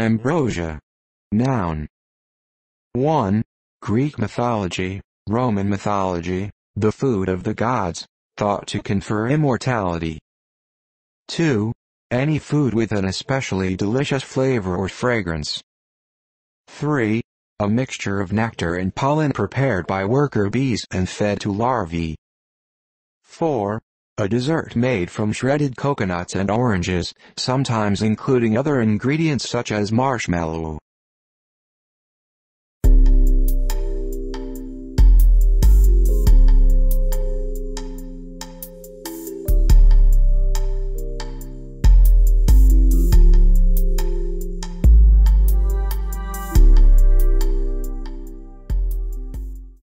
ambrosia. Noun. 1. Greek mythology, Roman mythology, the food of the gods, thought to confer immortality. 2. Any food with an especially delicious flavor or fragrance. 3. A mixture of nectar and pollen prepared by worker bees and fed to larvae. 4. A dessert made from shredded coconuts and oranges, sometimes including other ingredients such as marshmallow.